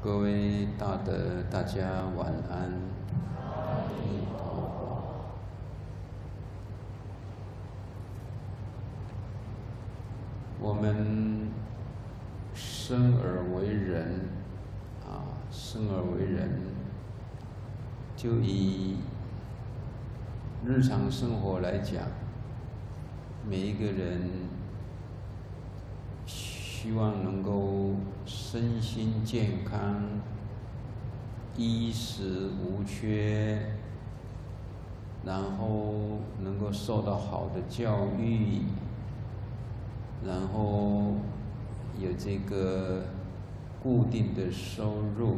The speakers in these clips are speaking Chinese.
各位大德，大家晚安。阿弥陀佛。我们生而为人，生而为人，就以日常生活来讲，每一个人希望能够身心健康，衣食无缺，然后能够受到好的教育，然后有这个固定的收入。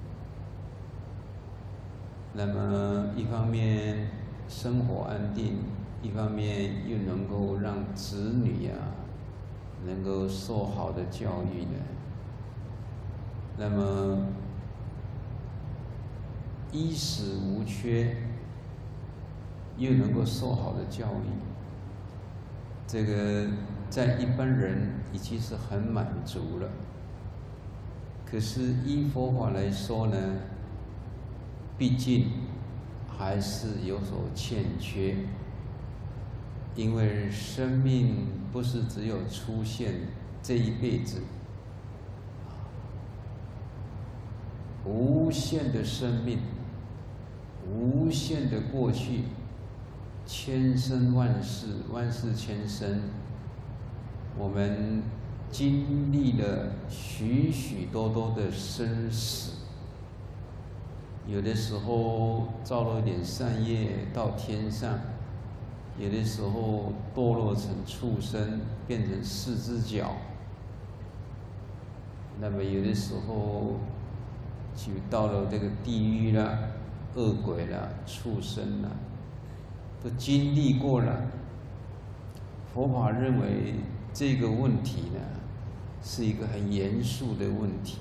那么一方面生活安定，一方面又能够让子女能够受好的教育呢。那么衣食无缺，又能够受好的教育，这个在一般人已经是很满足了。可是依佛法来说呢，毕竟还是有所欠缺。因为生命不是只有出现这一辈子，无限的生命，无限的过去，千生万世，万世千生，我们经历了许许多多的生死。有的时候造了点善业到天上，有的时候堕落成畜生，变成4只脚。那么有的时候就到了这个地狱了、恶鬼了、畜生了，都经历过了。佛法认为这个问题呢，是一个很严肃的问题。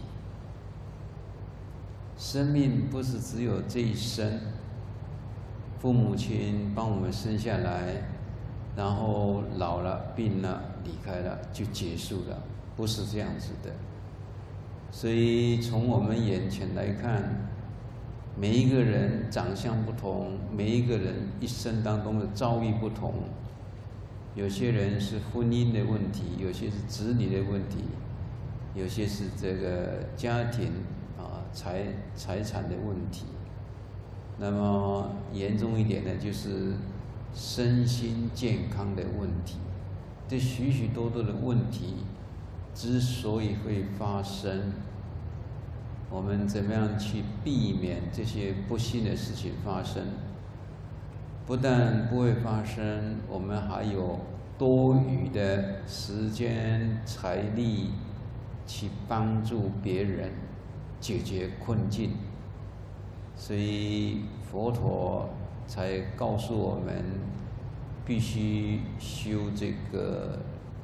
生命不是只有这一生。父母亲帮我们生下来，然后老了、病了、离开了就结束了，不是这样子的。所以从我们眼前来看，每一个人长相不同，每一个人一生当中的遭遇不同。有些人是婚姻的问题，有些是子女的问题，有些是这个家庭财产的问题。那么严重一点呢，就是身心健康的问题。这许许多多的问题之所以会发生，我们怎么样去避免这些不幸的事情发生？不但不会发生，我们还有多余的时间、财力去帮助别人解决困境。所以佛陀才告诉我们，必须修这个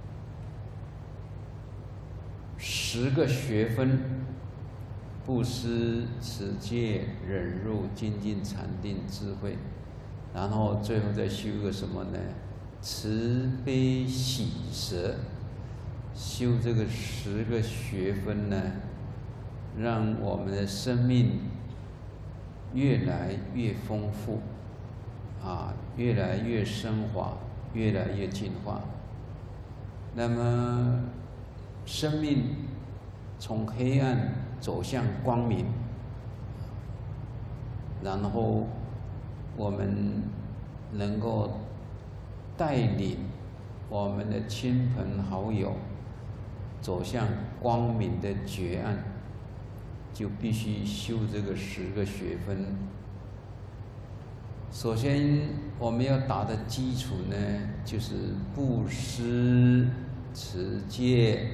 10个学分：布施、持戒、忍辱、精进、禅定、智慧。然后最后再修个什么呢？慈悲喜舍。修这个10个学分呢，让我们的生命越来越丰富，越来越升华，越来越进化。那么，生命从黑暗走向光明，然后我们能够带领我们的亲朋好友走向光明的绝岸，就必须修这个10个学分。首先，我们要打的基础呢，就是布施、持戒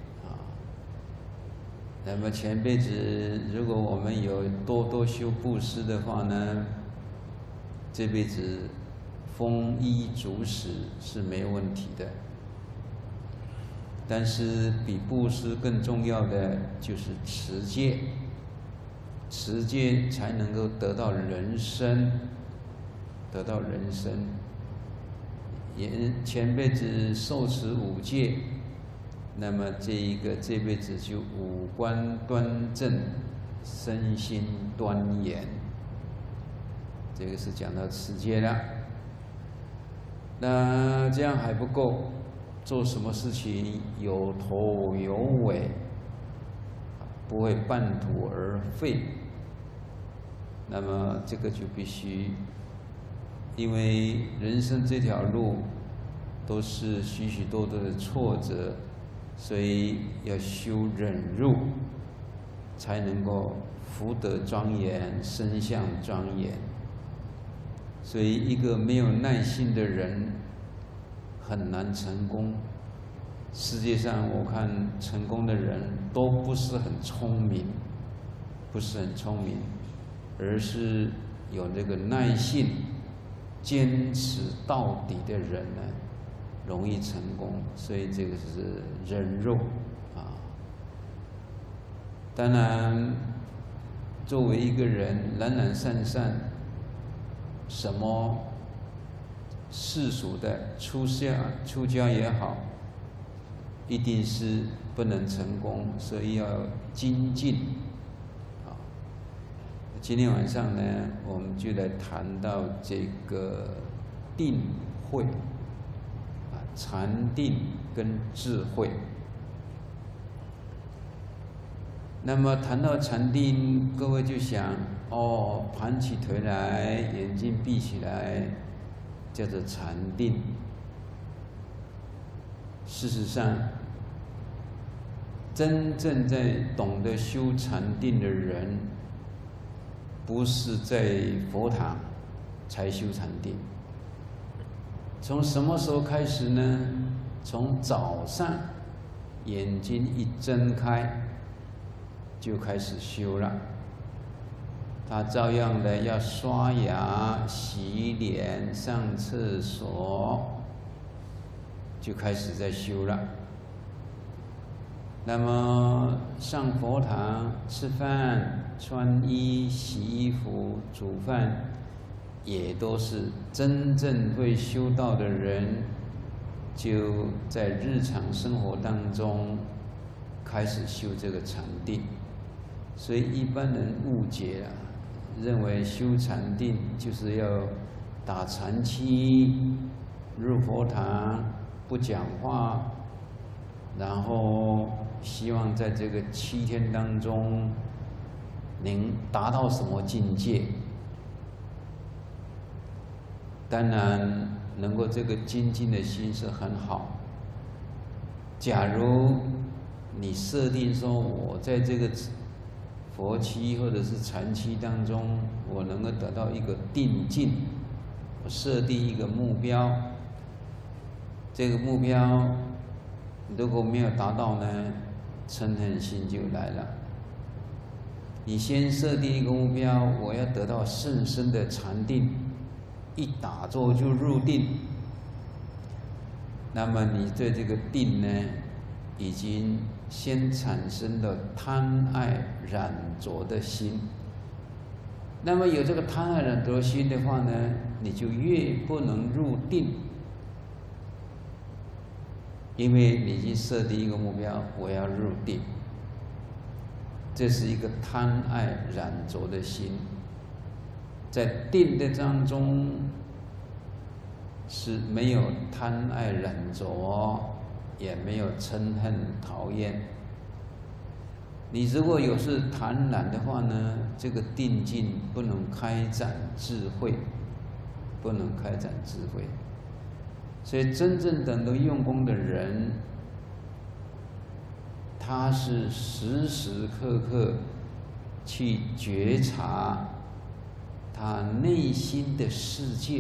那么前辈子，如果我们有多修布施的话呢，这辈子丰衣足食是没有问题的。但是比布施更重要的就是持戒，持戒才能够得到人生，得到人生。前辈子受持5戒，那么这辈子就5官端正， 身心端严。这个是讲到持戒了。那这样还不够，做什么事情有头有尾，不会半途而废。那么这个就必须，因为人生这条路都是许许多多的挫折，所以要修忍辱，才能够福德庄严，身相庄严。所以一个没有耐心的人很难成功。世界上我看成功的人都不是很聪明，而是有那个耐性、坚持到底的人呢，容易成功。所以这个是忍辱啊。当然，作为一个人懒懒散散，什么世俗的出家也好，一定是不能成功，所以要精进。今天晚上呢，我们就来谈到这个定慧禅定跟智慧。那么谈到禅定，各位就想哦，盘起腿来，眼睛闭起来，叫做禅定。事实上，真正在懂得修禅定的人，不是在佛堂才修禅定。从什么时候开始呢？从早上眼睛一睁开，就开始修了。他照样的要刷牙、洗脸、上厕所，就开始在修了。那么上佛堂吃饭、穿衣、洗衣服、煮饭，也都是真正会修道的人，就在日常生活当中开始修这个禅定。所以一般人误解了，认为修禅定就是要打禅期、入佛堂不讲话，然后希望在这个7天当中能达到什么境界。当然，能够这个精进的心是很好。假如你设定说，我在这个佛期或者是禅期当中，我能够得到一个定境，我设定一个目标，这个目标如果没有达到呢，嗔恨心就来了。你先设定一个目标，我要得到甚深的禅定，一打坐就入定，那么你对这个定呢，已经先产生了贪爱染着的心。那么有这个贪爱染着心的话呢，你就越不能入定，因为你已经设定一个目标，我要入定，这是一个贪爱染着的心。在定的当中是没有贪爱染着，也没有嗔恨讨厌。你如果有是贪婪的话呢，这个定境不能开展智慧，不能开展智慧。所以真正等得用功的人，他是时时刻刻去觉察他内心的世界，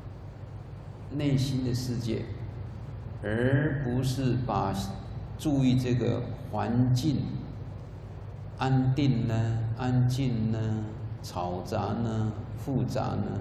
而不是把注意这个环境安定呢、安静呢、嘈杂呢、复杂呢。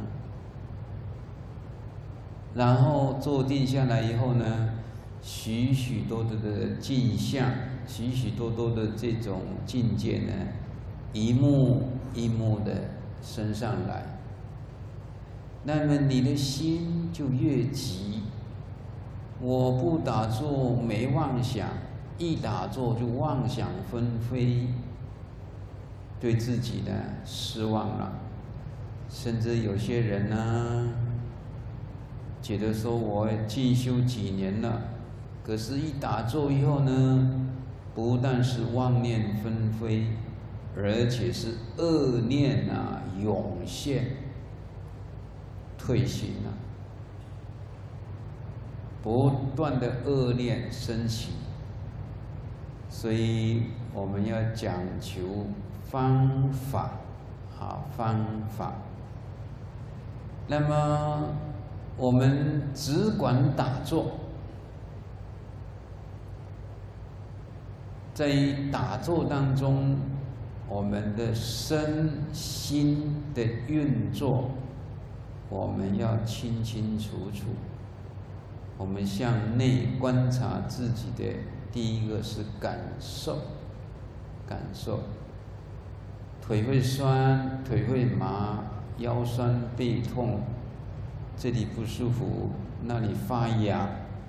然后坐定下来以后呢，许许多多的镜像，许许多多的这种境界呢，一幕一幕的升上来。那么你的心就越急。我不打坐没妄想，一打坐就妄想纷飞。 对自己呢失望了，甚至有些人呢，觉得说我进修几年了，可是一打坐以后呢，不但是妄念纷飞，而且是恶念啊涌现，退行了，不断的恶念升起，所以我们要讲求方法啊，方法。那么我们只管打坐，在打坐当中，我们的身心的运作，我们要清清楚楚。我们向内观察自己的，第一个是感受，感受，腿会酸，腿会麻，腰酸背痛，这里不舒服，那里发痒，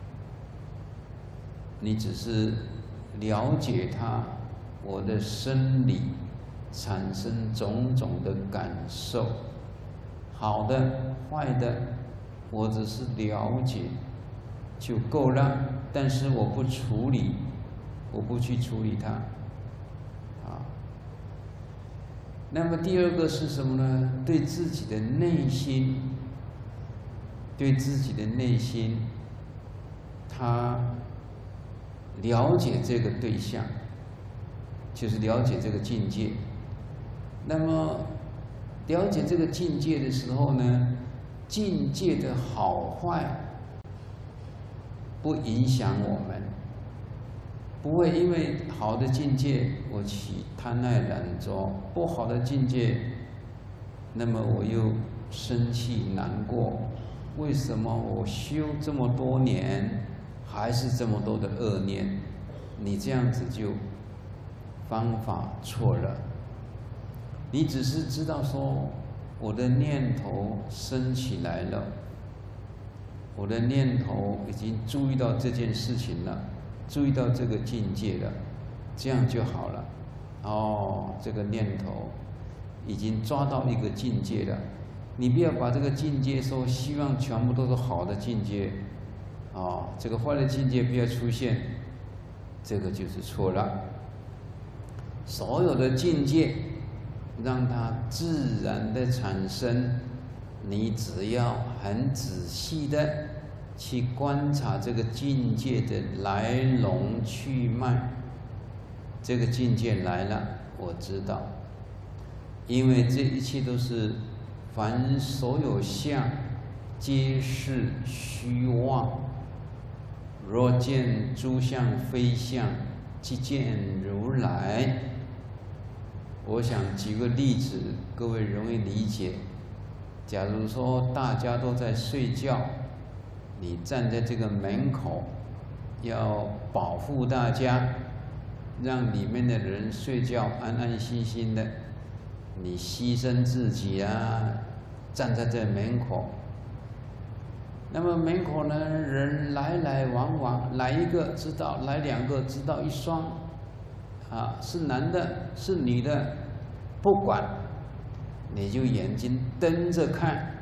你只是了解它，我的生理产生种种的感受，好的、坏的，我只是了解就够了，但是我不处理，我不去处理它，啊。那么第二个是什么呢？对自己的内心，对自己的内心，他了解这个对象，就是了解这个境界。那么了解这个境界的时候呢，境界的好坏不影响我们，不会因为好的境界我起贪爱懒着，不好的境界，那么我又生气难过。为什么我修这么多年，还是这么多的恶念？你这样子就方法错了。你只是知道说，我的念头升起来了，我的念头已经注意到这件事情了，注意到这个境界了，这样就好了。哦，这个念头已经抓到一个境界了，你不要把这个境界说希望全部都是好的境界，哦，这个坏的境界不要出现，这个就是错了。所有的境界，让它自然的产生，你只要很仔细的去观察这个境界的来龙去脉。这个境界来了，我知道，因为这一切都是凡所有相，皆是虚妄。若见诸相非相，即见如来。我想举个例子，各位容易理解。假如说大家都在睡觉，你站在这个门口，要保护大家，让里面的人睡觉安安心心的，你牺牲自己啊，站在这门口。那么门口呢，人来来往往，来一个知道，来两个知道，一双，啊，是男的，是女的，不管，你就眼睛瞪着看。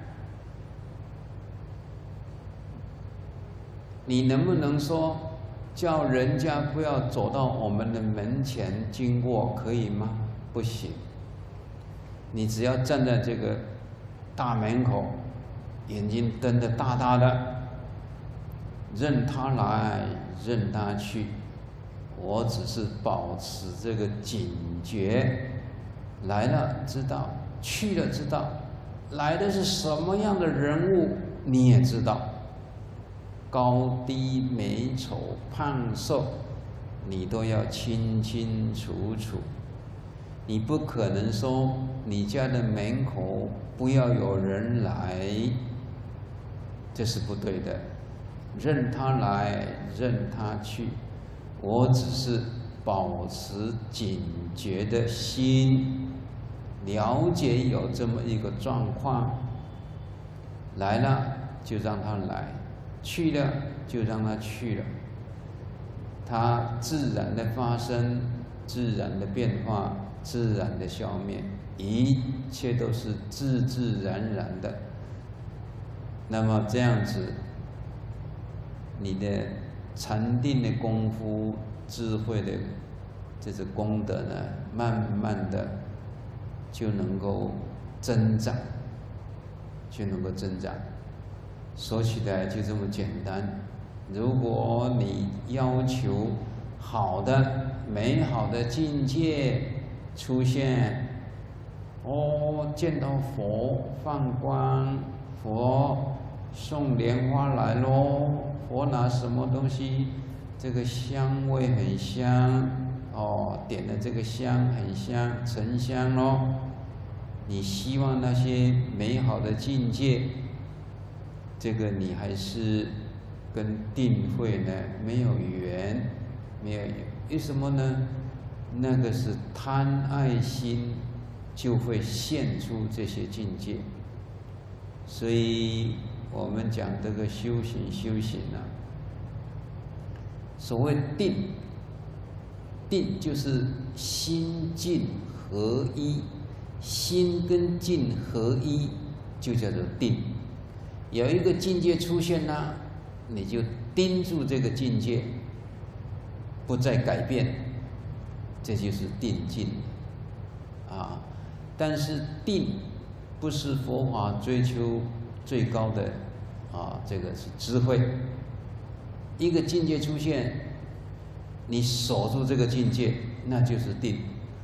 你能不能说叫人家不要走到我们的门前经过，可以吗？不行。你只要站在这个大门口，眼睛瞪得大大的，任他来，任他去，我只是保持这个警觉，来了知道，去了知道，来的是什么样的人物你也知道。高低美丑胖瘦，你都要清清楚楚。你不可能说你家的门口不要有人来，这是不对的。任他来，任他去，我只是保持警觉的心，了解有这么一个状况，来了就让他来，去了就让它去了，它自然的发生，自然的变化， 自然的消灭，一切都是自自然然的。那么这样子，你的禅定的功夫、智慧的这个功德呢，慢慢的就能够增长，说起来就这么简单。如果你要求好的、美好的境界出现，见到佛放光，佛送莲花来咯，佛拿什么东西，这个香味很香，点的这个香很香，沉香咯。你希望那些美好的境界，这个你还是跟定慧呢没有缘，为什么呢？那个是贪爱心就会现出这些境界。所以我们讲这个修行啊，所谓定，定就是心境合一，心跟境合一就叫做定。有一个境界出现啦，你就盯住这个境界，不再改变，这就是定境啊。但是定不是佛法追求最高的这个是智慧。一个境界出现，你守住这个境界，那就是定，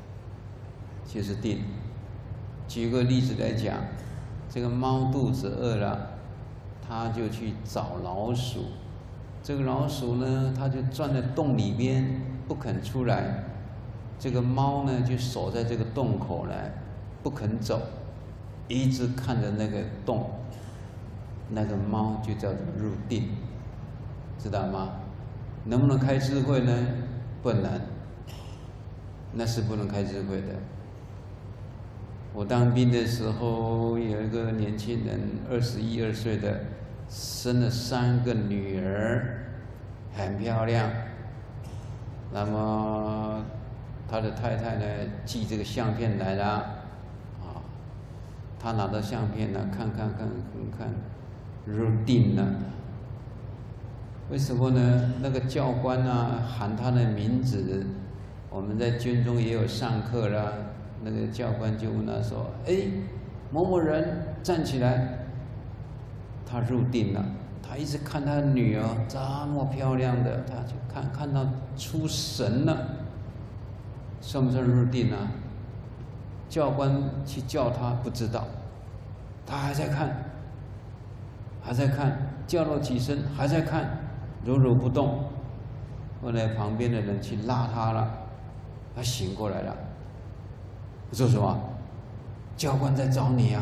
举个例子来讲，这个猫肚子饿了，它就去找老鼠。这个老鼠呢，它就钻在洞里边不肯出来。这个猫呢，就守在这个洞口呢，不肯走，一直看着那个洞。那个猫就叫做入定，知道吗？能不能开智慧呢？不能，那是不能开智慧的。我当兵的时候，有一个年轻人，21、22岁的，生了3个女儿，很漂亮。那么他的太太呢，寄这个相片来了，他拿到相片呢，看，入定了。为什么呢？那个教官啊，喊他的名字，我们在军中也有上课啦。那个教官就问他说：“某某人站起来。”他入定了。他一直看他女儿这么漂亮的，他就看到出神了，算不算入定啊？教官去叫他，不知道，他还在看，叫了几声还在看，如不动。后来旁边的人去拉他了，他醒过来了。说什么？教官在找你啊！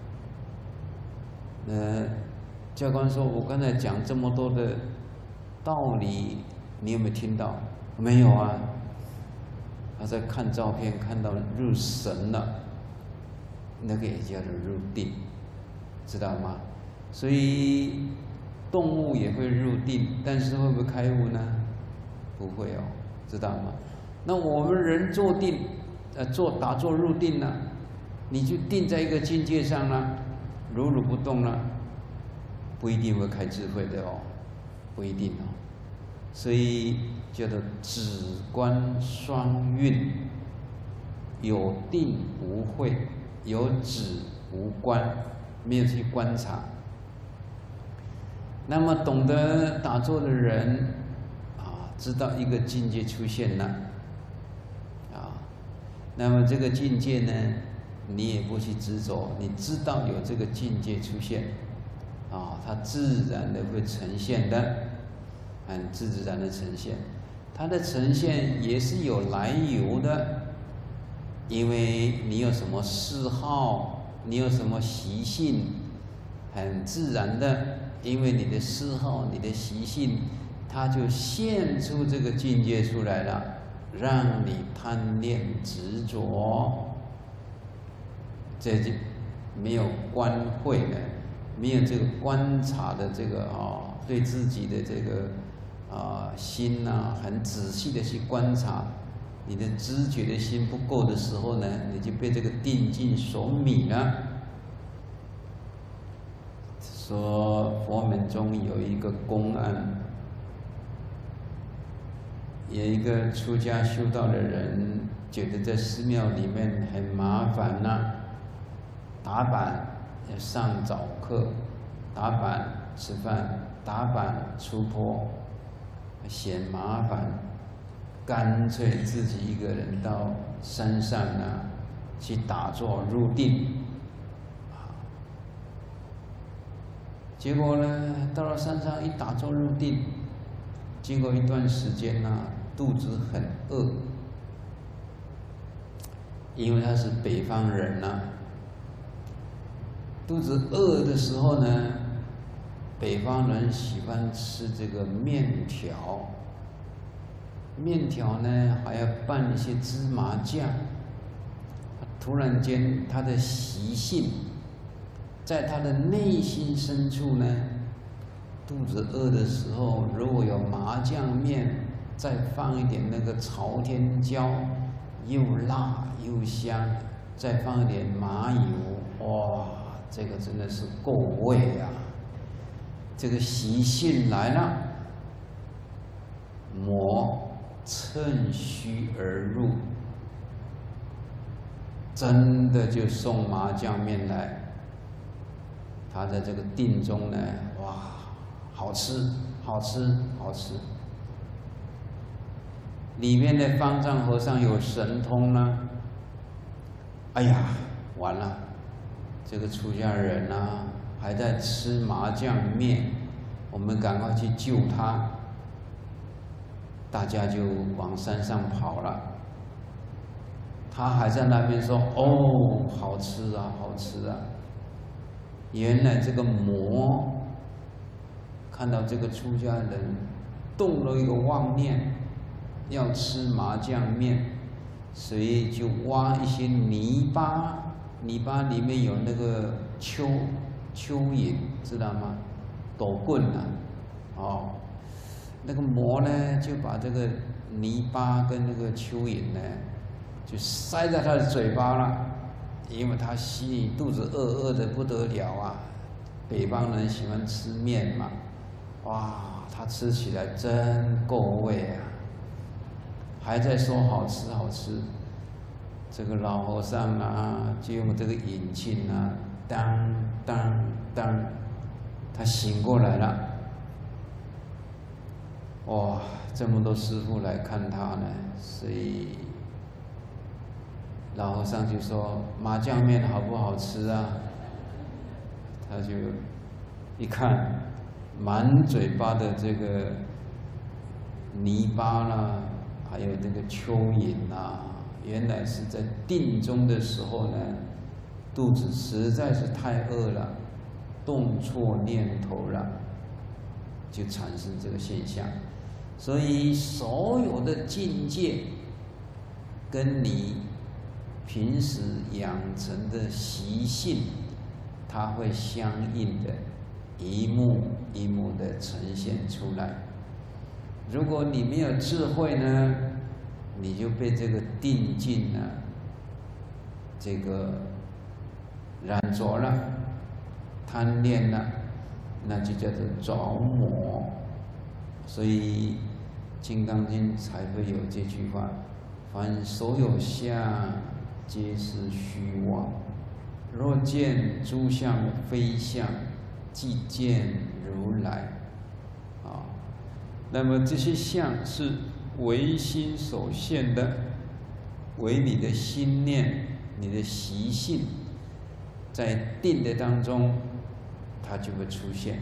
教官说：“我刚才讲这么多的道理，你有没有听到？”没有啊。他在看照片，看到入神了，那个也叫做入定，知道吗？所以动物也会入定，但是会不会开悟呢？不会哦，知道吗？那我们人坐定，打坐入定了，你就定在一个境界上了，如不动了，不一定会开智慧的哦，不一定哦。所以叫做止观双运，有定无慧，有止无观，没有去观察。那么懂得打坐的人知道一个境界出现了那么这个境界呢，你也不去执着，你知道有这个境界出现它自然的会呈现的，很自然的呈现。它的呈现也是有来由的，因为你有什么嗜好，你有什么习性，很自然的，因为你的嗜好、你的习性，它就现出这个境界出来了，让你贪恋执着。这就没有观慧的，没有这个观察的这个对自己的这个心很仔细的去观察， 你的知觉的心不够的时候呢，你就被这个定境所迷了。说佛门中有一个公案，有一个出家修道的人，觉得在寺庙里面很麻烦呐，打板要上早课，打板吃饭，打板出坡，嫌麻烦，干脆自己一个人到山上啊去打坐入定。结果呢，到了山上一打坐入定，经过一段时间呢，肚子很饿，因为他是北方人呐，肚子饿的时候呢，北方人喜欢吃这个面条，面条呢还要拌一些芝麻酱。突然间，他的习性，在他的内心深处呢，肚子饿的时候，如果有麻酱面，再放一点那个朝天椒，又辣又香，再放一点麻油，哇，这个真的是够味啊！这个习性来了，魔趁虚而入，真的就送麻酱面来。他在这个定中呢，哇，好吃，好吃，好吃。里面的方丈和尚有神通呢，哎呀，完了，这个出家人啊，还在吃麻酱面，我们赶快去救他。大家就往山上跑了。他还在那边说：“哦，好吃啊，好吃啊！”原来这个魔看到这个出家人动了一个妄念，要吃麻酱面，所以就挖一些泥巴，泥巴里面有那个蚯蚓，知道吗？斗棍啊，哦，那个魔呢就把这个泥巴跟那个蚯蚓呢，就塞在他的嘴巴了。因为他心里肚子饿得不得了啊，北方人喜欢吃面嘛，哇，他吃起来真够味啊，还在说好吃好吃。这个老和尚啊，就用这个引磬啊，当当当，他醒过来了。哇，这么多师父来看他呢，所以老和尚就说：“麻酱面好不好吃啊？”他就一看，满嘴巴的这个泥巴啦，还有这个蚯蚓啊，原来是在定中的时候呢，肚子实在是太饿了，动错念头了，就产生这个现象。所以所有的境界跟你平时养成的习性，它会相应的一幕一幕的呈现出来。如果你没有智慧呢，你就被这个定境呢，这个染着了，贪恋了，那就叫做着魔。所以《金刚经》才会有这句话：凡所有相，皆是虚妄。若见诸相非相，即见如来。啊，那么这些相是唯心所现的，为你的心念、你的习性，在定的当中，它就会出现。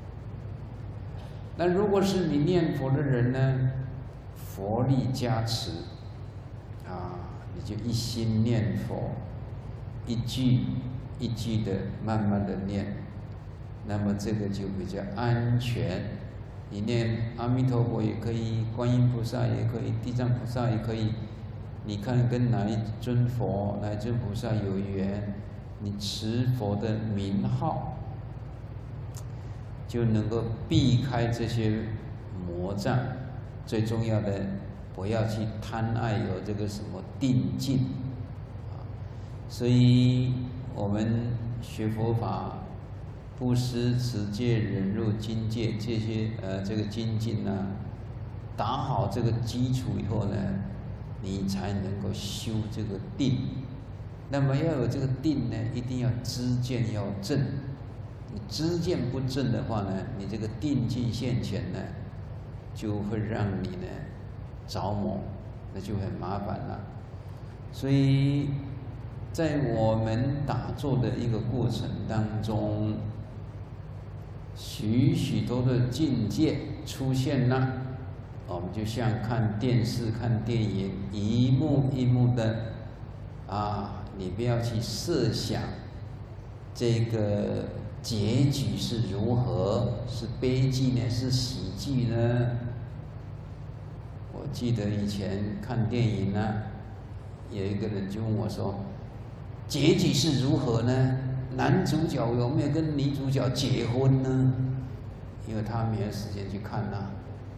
那如果是你念佛的人呢，佛力加持，啊，你就一心念佛，一句一句的慢慢的念，那么这个就比较安全。你念阿弥陀佛也可以，观音菩萨也可以，地藏菩萨也可以。你看跟哪一尊佛、哪一尊菩萨有缘，你持佛的名号，就能够避开这些魔障。最重要的， 不要去贪爱有这个什么定境啊。所以我们学佛法，布施、持戒、忍辱、精戒这些这个精进呢，打好这个基础以后呢，你才能够修这个定。那么要有这个定呢，一定要知见要正。你知见不正的话呢，你这个定境现前呢，就会让你呢着魔，那就很麻烦了。所以在我们打坐的一个过程当中，许许多的境界出现了，我们就像看电视、看电影，一幕一幕的啊，你不要去设想这个结局是如何，是悲剧呢，是喜剧呢？我记得以前看电影呢，有一个人就问我说：“结局是如何呢？男主角有没有跟女主角结婚呢？”因为他没有时间去看呐，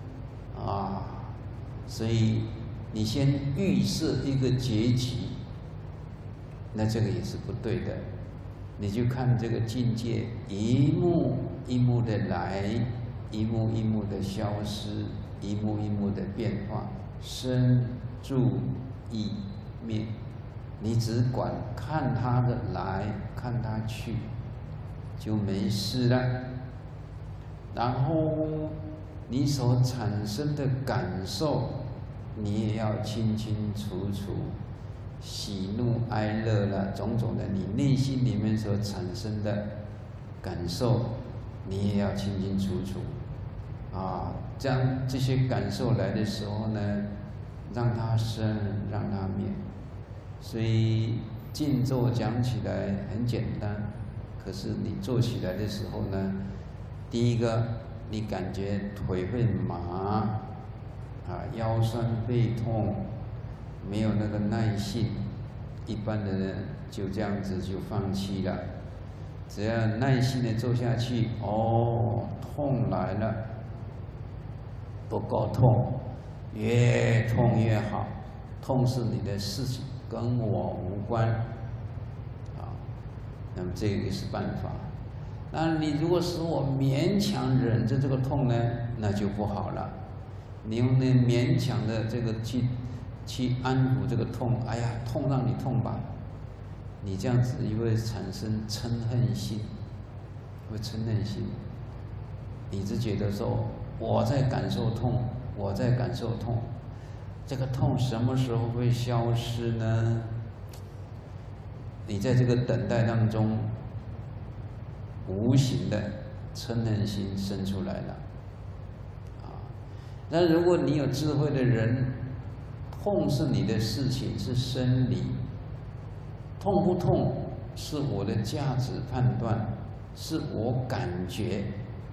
所以你先预设一个结局，那这个也是不对的。你就看这个境界一幕一幕的来，一幕一幕的消失，一幕一幕的变化，生住异灭，你只管看它的来，看它去，就没事了。然后你所产生的感受，你也要清清楚楚。喜怒哀乐啦，种种的，你内心里面所产生的感受，你也要清清楚楚，这样这些感受来的时候呢，让它生，让它灭。所以静坐讲起来很简单，可是你做起来的时候呢，第一个你感觉腿会麻，腰酸背痛。没有那个耐性，一般的人就这样子就放弃了。只要耐心的做下去，痛来了，不够痛，越痛越好。痛是你的事情，跟我无关，那么这个是办法。那你如果使我勉强忍着这个痛呢，那就不好了。你用那勉强的这个去安抚这个痛，哎呀，痛让你痛吧，你这样子也会产生嗔恨心，会嗔恨心。你只觉得说我在感受痛，我在感受痛，这个痛什么时候会消失呢？你在这个等待当中，无形的嗔恨心生出来了，那如果你有智慧的人，痛是你的事情，是生理。痛不痛是我的价值判断，是我感觉。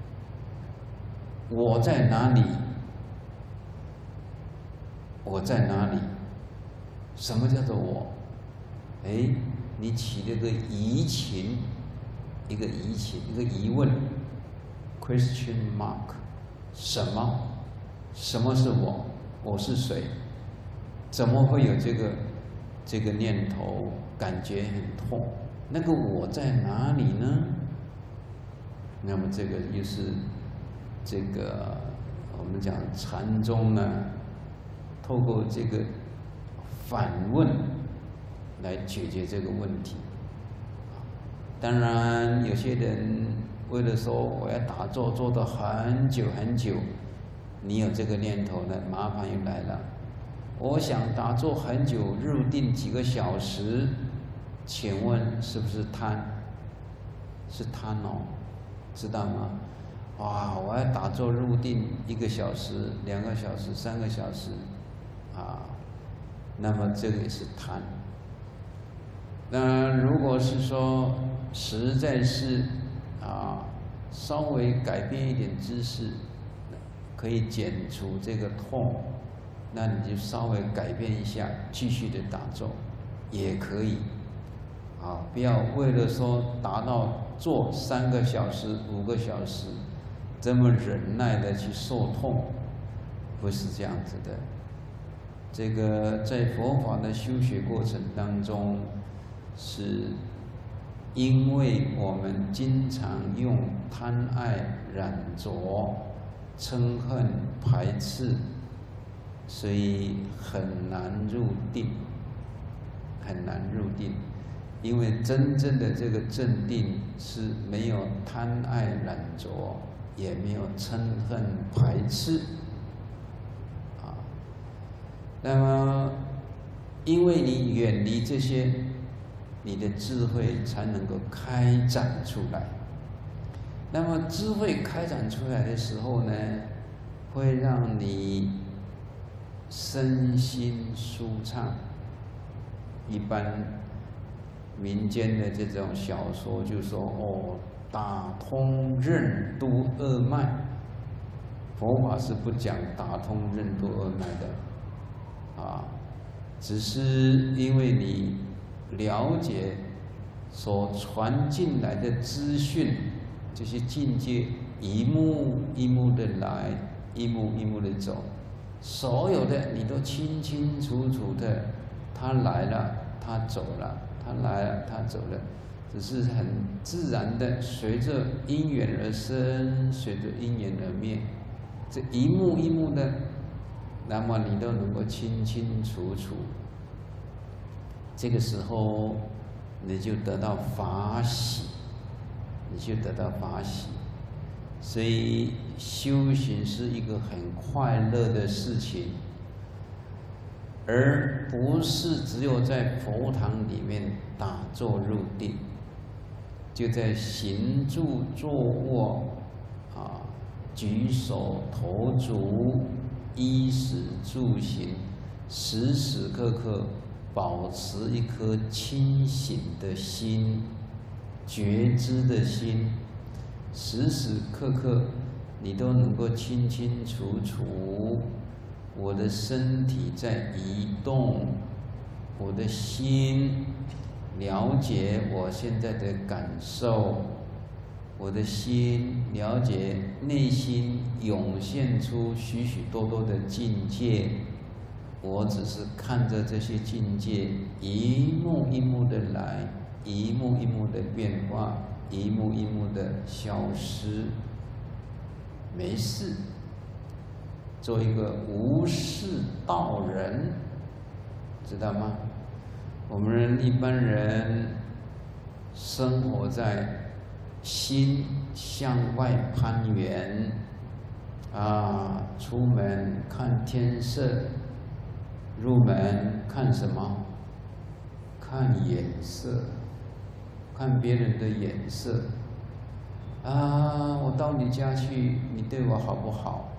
我在哪里？我在哪里？什么叫做我？你起了个疑情，一个疑问 ，question mark， 什么？什么是我？我是谁？怎么会有这个念头？感觉很痛，那个我在哪里呢？那么这个又是这个我们讲禅宗呢，透过这个反问来解决这个问题。当然，有些人为了说我要打坐做得很久很久，你有这个念头呢，麻烦又来了。我想打坐很久，入定几个小时，请问是不是贪？是贪哦，知道吗？哇，我要打坐入定1个小时、2个小时、3个小时，那么这个也是贪。那如果是说实在是稍微改变一点姿势，可以减除这个痛。那你就稍微改变一下，继续的打坐，也可以，不要为了说达到坐3个小时、5个小时，这么忍耐的去受痛，不是这样子的， 这个在佛法的修学过程当中，是因为我们经常用贪爱、染着、嗔恨、排斥，所以很难入定，很难入定。因为真正的这个正定是没有贪爱染着，也没有嗔恨排斥，那么因为你远离这些，你的智慧才能够开展出来。那么智慧开展出来的时候呢，会让你身心舒畅。一般民间的这种小说就说哦，打通任督二脉。佛法是不讲打通任督二脉的，只是因为你了解所传进来的资讯，这些境界一幕一幕的来，一幕一幕的走，所有的你都清清楚楚的，他来了，他走了，他来了，他走了，只是很自然的随着因缘而生，随着因缘而灭，这一幕一幕的，那么你都能够清清楚楚。这个时候你就得到法喜，你就得到法喜。所以修行是一个很快乐的事情，而不是只有在佛堂里面打坐入定，就在行住坐卧举手投足、衣食住行，时时刻刻保持一颗清醒的心、觉知的心，时时刻刻你都能够清清楚楚，我的身体在移动，我的心了解我现在的感受，我的心了解内心涌现出许许多多的境界，我只是看着这些境界一幕一幕的来，一幕一幕的变化，一幕一幕的消失，没事，做一个无事道人，知道吗？我们一般人生活在心向外攀缘，出门看天色，入门看什么？看眼色，看别人的眼色。我到你家去，你对我好不好？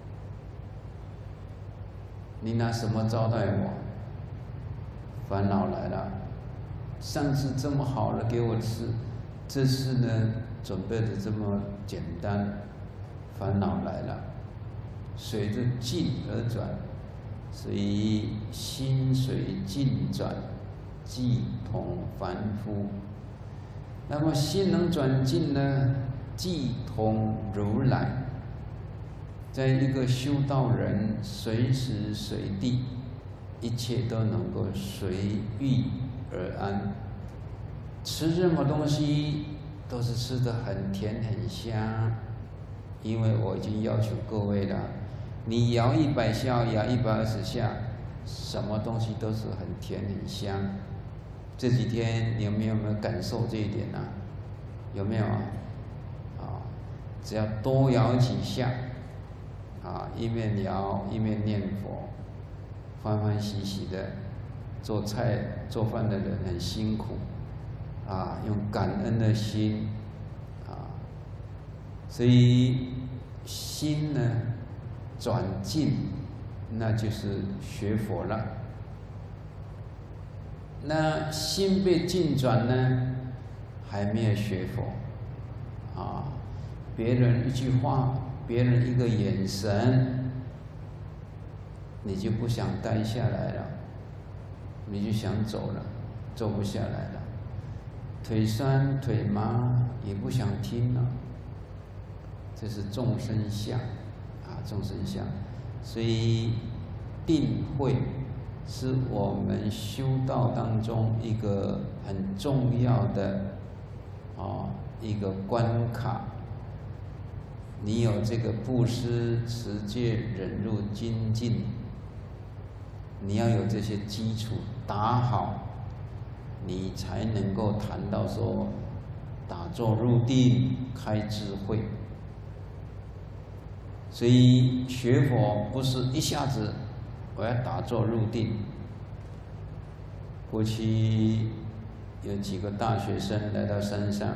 你拿什么招待我？烦恼来了。上次这么好了给我吃，这次呢准备的这么简单，烦恼来了。随着境而转，所以心随境转，即同凡夫。那么心能转境呢，即同如来。在一个修道人，随时随地，一切都能够随遇而安。吃任何东西都是吃得很甜很香，因为我已经要求各位了，你摇100下，摇120下，什么东西都是很甜很香。这几天你有没有感受这一点呢？有没有只要多摇几下，一面摇一面念佛，欢欢喜喜的。做菜做饭的人很辛苦，用感恩的心，所以心呢转境，那就是学佛了。那心被境转呢，还没有学佛，别人一句话，别人一个眼神，你就不想待下来了，你就想走了，走不下来了，腿酸腿麻也不想听了。这是众生相，众生相，所以定慧是我们修道当中一个很重要的一个关卡。你有这个布施、持戒、忍辱、精进，你要有这些基础打好，你才能够谈到说打坐入定、开智慧。所以学佛不是一下子我要打坐入定。过去有几个大学生来到山上，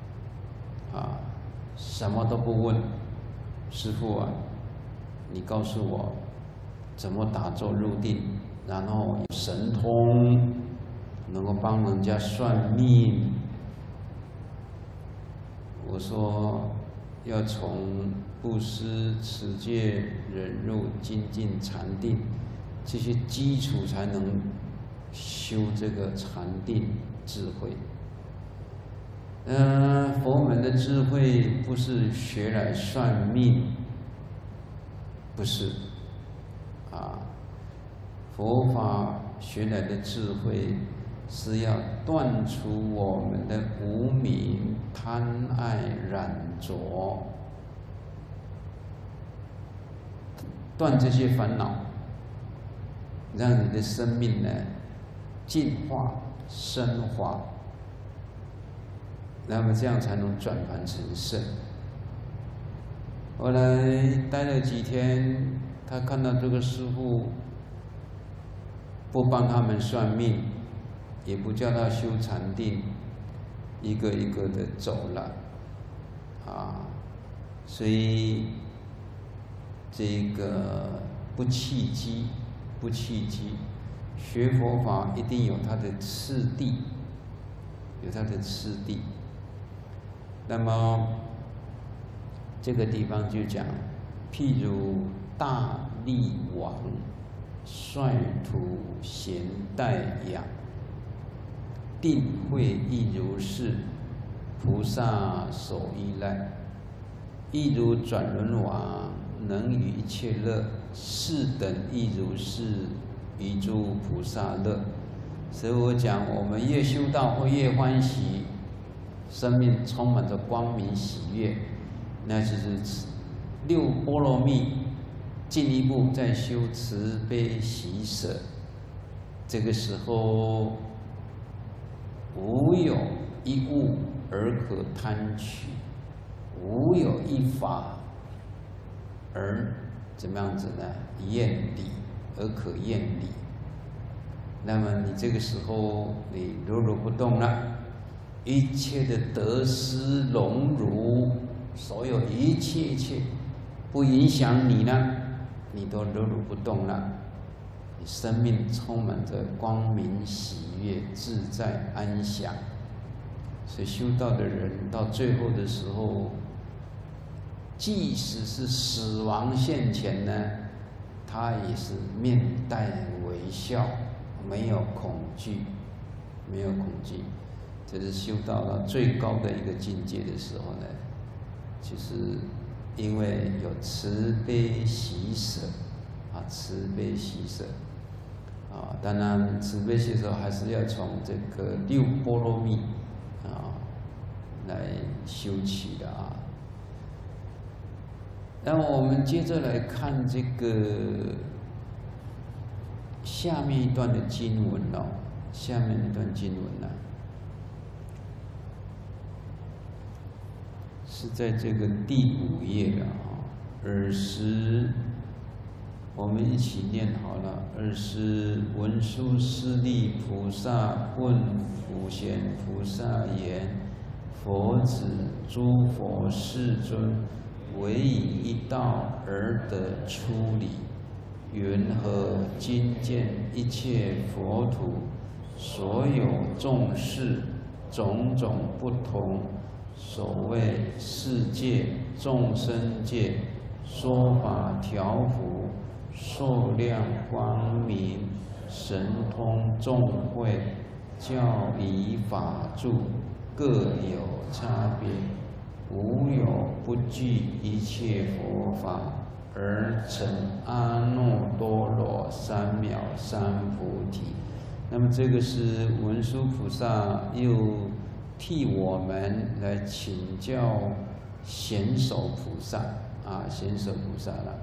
什么都不问，师父啊，你告诉我怎么打坐入定，然后有神通，能够帮人家算命。我说要从布施、持戒、忍辱、精进、禅定这些基础才能修这个禅定智慧。佛门的智慧不是学来算命，不是，佛法学来的智慧是要断除我们的无明、贪爱、染着，断这些烦恼，让你的生命呢进化、升华。那么这样才能转凡成圣。后来待了几天，他看到这个师父不帮他们算命，也不叫他修禅定，一个一个的走了，所以这个不弃机，学佛法一定有它的次第，那么这个地方就讲，譬如大力王率土咸待养，定慧亦如是，菩萨所依赖。亦如转轮王能与一切乐，是等亦如是，于诸菩萨乐。所以我讲，我们越修道会越欢喜，生命充满着光明喜悦，那就是六波罗蜜，进一步再修慈悲喜舍。这个时候，无有一物而可贪取，无有一法而怎么样子呢？厌离，而可厌离。那么你这个时候你如如不动了，一切的得失荣辱，所有一切不影响你呢，你都如如不动了。你生命充满着光明喜悦、自在安详。所以修道的人到最后的时候，即使是死亡现前呢，他也是面带微笑，没有恐惧。这是修到了最高的一个境界的时候呢，就是因为有慈悲喜舍，当然慈悲喜舍还是要从这个六波罗蜜来修起的啊。那么我们接着来看这个下面一段的经文哦，是在这个第5页了耳时，我们一起念好了。耳时文殊师利菩萨问普贤菩萨言：佛子诸佛世尊，唯以一道而得出离，云何今见一切佛土所有众事种种不同？所谓世界、众生界，说法调伏，受量光明，神通众慧，教以法住，各有差别，无有不具一切佛法而成阿耨多罗三藐三菩提。那么这个是文殊菩萨又替我们来请教贤首菩萨啊，贤首菩萨了。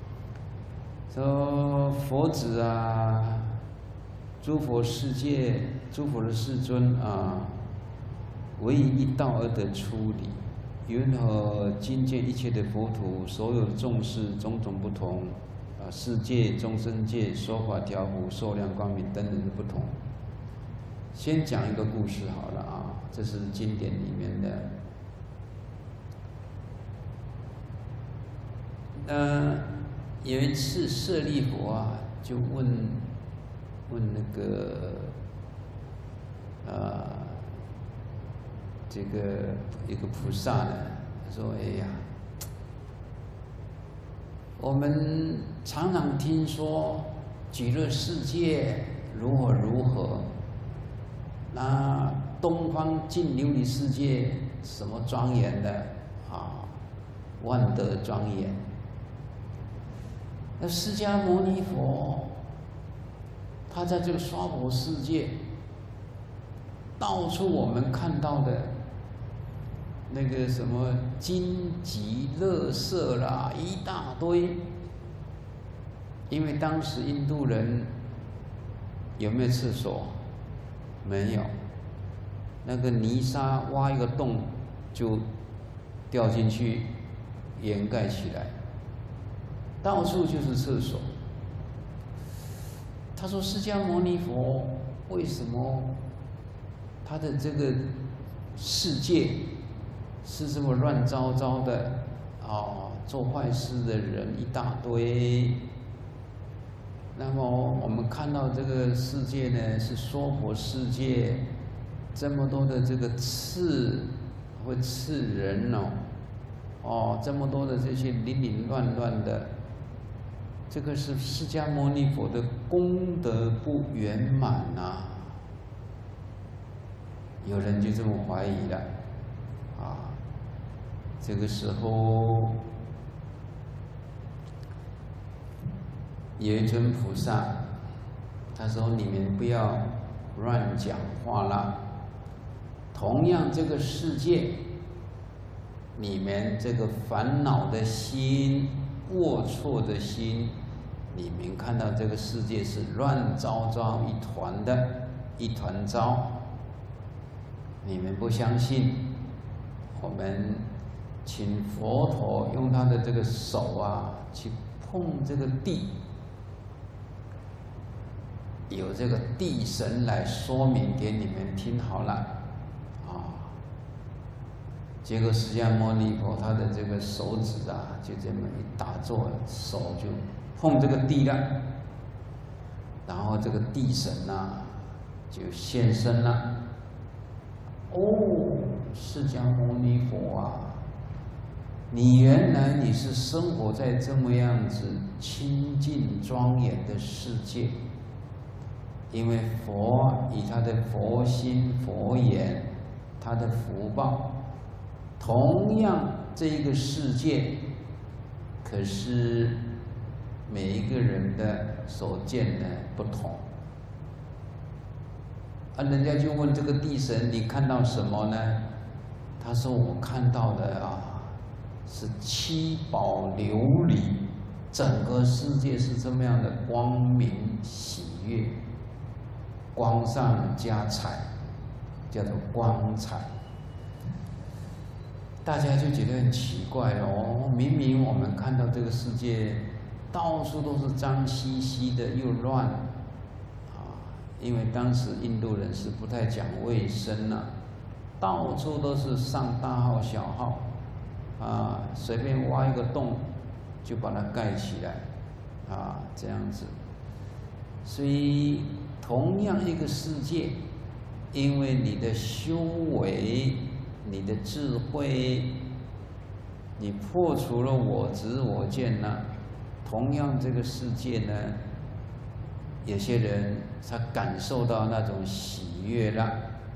说佛子啊，诸佛世界，诸佛的世尊啊，唯以一道而得出离。云何今见一切的佛土，所有的众事种种不同啊，世界、众生界、说法调伏、寿量光明等等的不同。先讲一个故事好了啊，这是经典里面的。有一次舍利弗啊，就问那个这个一个菩萨呢，说：“哎呀，我们常常听说极乐世界如何如何，那东方净琉璃世界什么庄严的啊，万德庄严。那释迦牟尼佛，他在这个娑婆世界，到处我们看到的。”那个什么荆棘、垃圾啦，一大堆。因为当时印度人有没有厕所？没有。那个泥沙挖一个洞就掉进去，掩盖起来，到处就是厕所。他说：“释迦牟尼佛为什么他的这个世界？”是这么乱糟糟的啊，做坏事的人一大堆。那么我们看到这个世界呢，是娑婆世界，这么多的这个刺会刺人哦，这么多的这些零零乱乱的，这个是释迦牟尼佛的功德不圆满啊。有人就这么怀疑了啊。这个时候，有一尊菩萨，他说：“你们不要乱讲话啦。同样，这个世界，你们这个烦恼的心、龌龊的心，你们看到这个世界是乱糟糟一团的，一团糟。你们不相信，我们。”请佛陀用他的这个手啊，去碰这个地，有这个地神来说明给你们听好了，啊。结果释迦牟尼佛他的这个手指啊，就这么一打坐，手就碰这个地了，然后这个地神啊就现身了。哦，释迦牟尼佛啊！你原来你是生活在这么样子清净庄严的世界，因为佛以他的佛心佛眼，他的福报，同样这个世界，可是每一个人的所见的不同。人家就问这个地神，你看到什么呢？他说：“我看到的啊。”是七宝琉璃，整个世界是这么样的光明喜悦，光上加彩，叫做光彩。大家就觉得很奇怪哦，明明我们看到这个世界到处都是脏兮兮的，又乱啊，因为当时印度人是不太讲卫生啊，到处都是上大号小号。啊，随便挖一个洞，就把它盖起来，啊，这样子。所以，同样一个世界，因为你的修为、你的智慧，你破除了我执我见呢，同样这个世界呢，有些人他感受到那种喜悦了。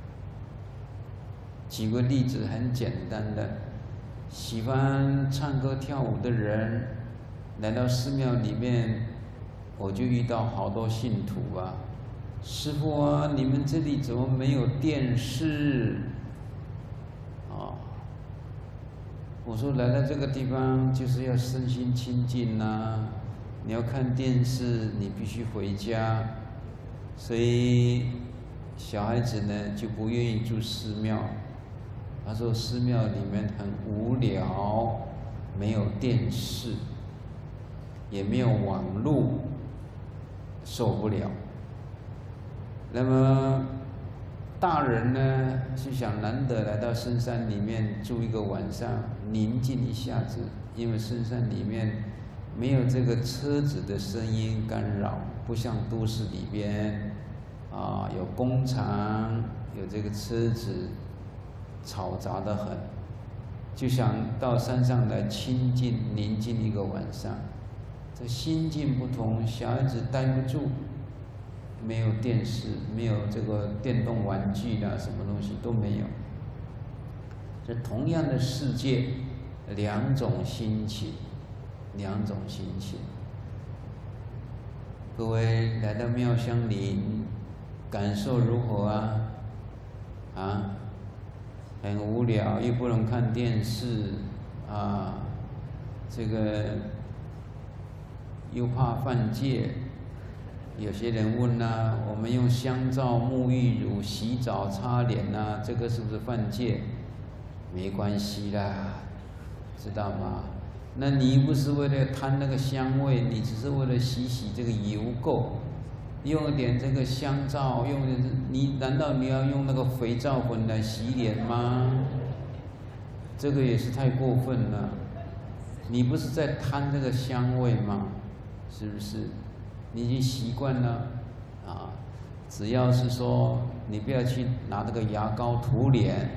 举个例子，很简单的。喜欢唱歌跳舞的人， 来到寺庙里面，我就遇到好多信徒啊，师父啊，你们这里怎么没有电视？啊，我说来到这个地方就是要身心清净呐，你要看电视，你必须回家，所以小孩子呢就不愿意住寺庙。他说寺庙里面很无聊，没有电视，也没有网络，受不了。那么大人呢是想难得来到深山里面住一个晚上，宁静一下子，因为深山里面没有这个车子的声音干扰，不像都市里边啊有工厂，有这个车子，嘈杂得很，就想到山上来清静宁静一个晚上。这心境不同，小孩子待不住，没有电视，没有这个电动玩具啦，什么东西都没有。这同样的世界，两种心情，两种心情。各位来到妙香林，感受如何啊？啊？很无聊，又不能看电视，啊，这个又怕犯戒。有些人问呐，我们用香皂、沐浴乳洗澡、擦脸呐，这个是不是犯戒？没关系啦，知道吗？那你不是为了贪那个香味，你只是为了洗这个油垢。用一点这个香皂，你难道你要用那个肥皂粉来洗脸吗？这个也是太过分了。你不是在贪这个香味吗？是不是？你已经习惯了啊。只要是说你不要去拿这个牙膏涂脸，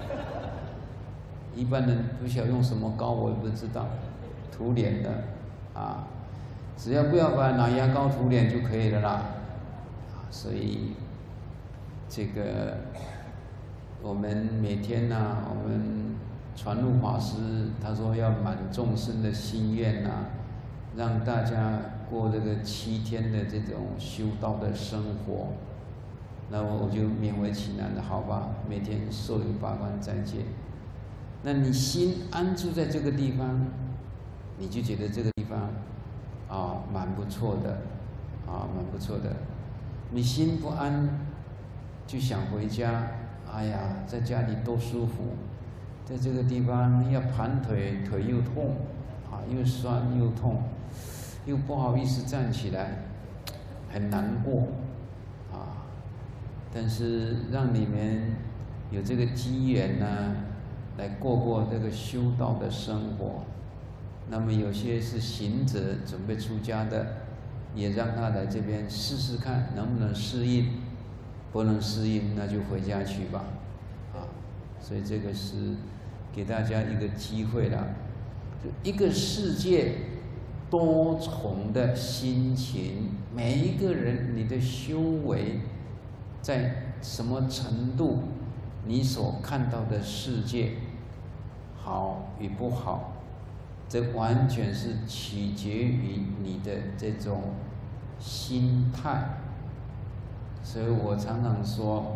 一般人不晓得用什么膏，我也不知道，涂脸的啊。只要不要拿牙膏涂脸就可以了啦。所以，这个我们每天呐，我们传路法师他说要满众生的心愿呐，让大家过这个7天的这种修道的生活。那我就勉为其难的，好吧，每天受有8关斋戒。那你心安住在这个地方，你就觉得这个地方啊蛮不错的，啊蛮不错的。你心不安，就想回家。哎呀，在家里多舒服，在这个地方要盘腿，腿又痛，啊，又酸又痛，又不好意思站起来，很难过，啊。但是让你们有这个机缘呢，来过这个修道的生活。那么有些是行者准备出家的，也让他来这边试试看能不能适应，不能适应那就回家去吧，啊，所以这个是给大家一个机会了。就一个世界多重的心情，每一个人你的修为在什么程度，你所看到的世界好与不好，这完全是取决于你的这种心态。所以我常常说，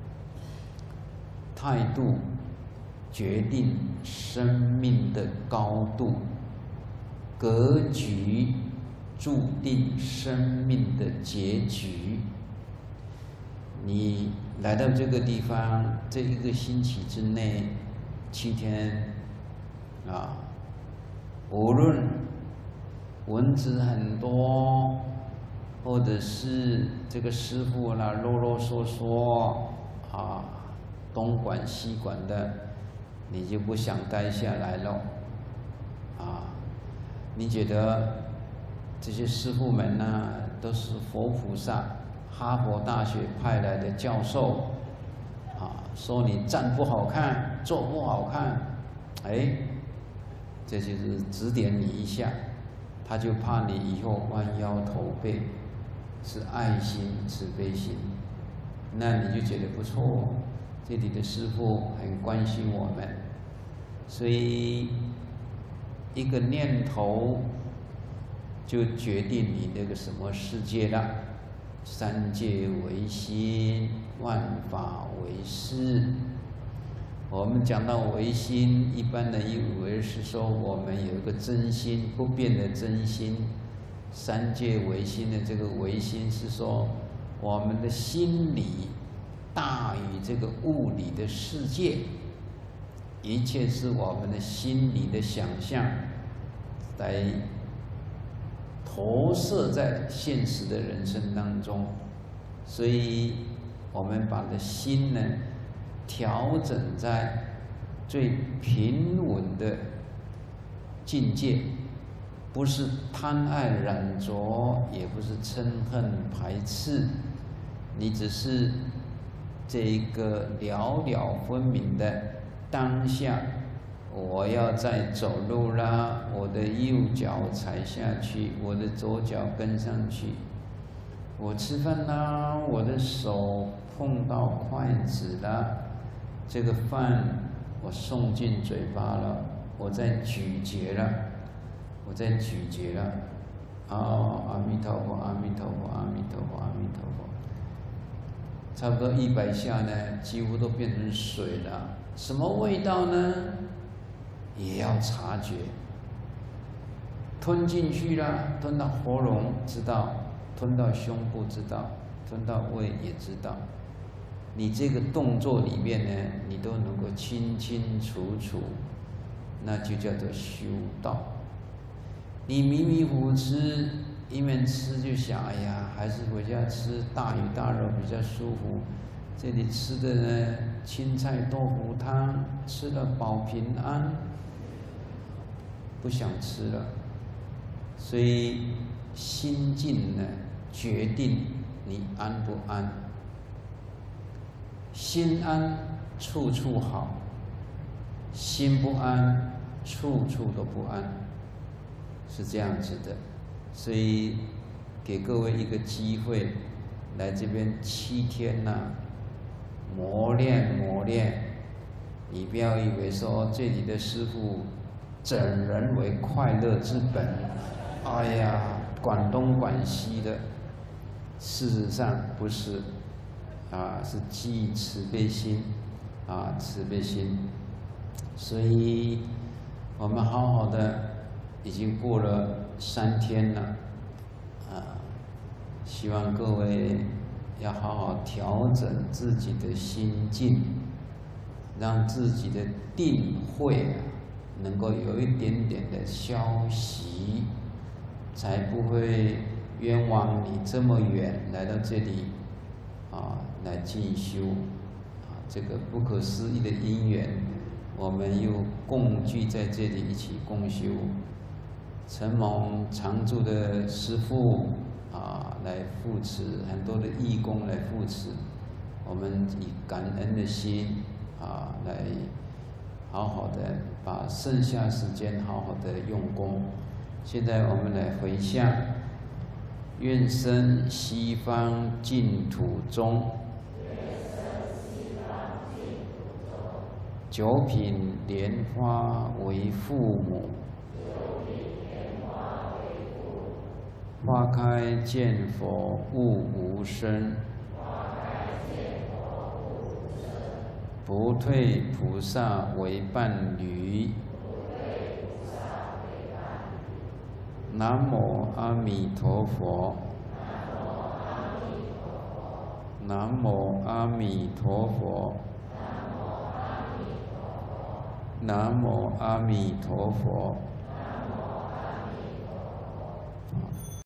态度决定生命的高度，格局注定生命的结局。你来到这个地方，这1个星期之内，7天，啊，无论蚊子很多，或者是这个师父啦啰啰嗦嗦啊，东管西管的，你就不想待下来了，啊，你觉得这些师父们呢，都是佛菩萨，哈佛大学派来的教授，啊，说你站不好看，坐不好看，哎，这就是指点你一下，他就怕你以后弯腰驼背。是爱心、慈悲心，那你就觉得不错，这里的师父很关心我们，所以一个念头就决定你那个什么世界了。三界为心，万法为识。我们讲到唯心，一般人以为是说我们有一个真心，不变的真心。三界唯心的这个唯心是说，我们的心理大于这个物理的世界，一切是我们的心理的想象来投射在现实的人生当中，所以我们把的心呢调整在最平稳的境界，不是贪爱染着，也不是嗔恨排斥，你只是这个了了分明的当下。我要再走路啦，我的右脚踩下去，我的左脚跟上去。我吃饭啦，我的手碰到筷子啦，这个饭我送进嘴巴了，我在咀嚼了，我在咀嚼了。阿弥陀佛，阿弥陀佛，阿弥陀佛，阿弥陀佛。差不多100下呢，几乎都变成水了。什么味道呢？也要察觉。吞进去了，吞到喉咙知道，吞到胸部知道，吞到胃也知道。你这个动作里面呢，你都能够清清楚楚，那就叫做修道。你迷迷糊糊吃，一面吃就想，哎呀，还是回家吃大鱼大肉比较舒服。这里吃的呢，青菜豆腐汤，吃了保平安，不想吃了。所以心境呢，决定你安不安。心安，处处好；心不安，处处都不安，是这样子的。所以给各位一个机会，来这边7天呐，磨练磨练。你不要以为说这里的师父整人为快乐之本，哎呀，管东管西的。事实上不是，是基于慈悲心，慈悲心。所以我们好好的，已经过了3天了，希望各位要好好调整自己的心境，让自己的定慧能够有一点点的消息，才不会冤枉你这么远来到这里，来进修，这个不可思议的因缘，我们又共聚在这里一起共修。承蒙常住的师父来扶持，很多的义工来扶持，我们以感恩的心来好好的把剩下时间好好的用功。现在我们来回向，愿生西方净土中，九品莲花为父母，花开见佛悟无生，不退菩萨为伴侣。南无阿弥陀佛，南无阿弥陀佛，南无阿弥陀佛。